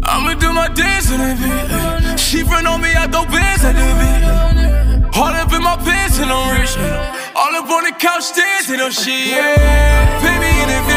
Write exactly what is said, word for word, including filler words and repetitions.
I'ma do my dance in that beat. She front on me, I throw bands at the beat. All up in my pants and I'm rich. All up on the couch dancing, oh shit, yeah. Pay me in advance.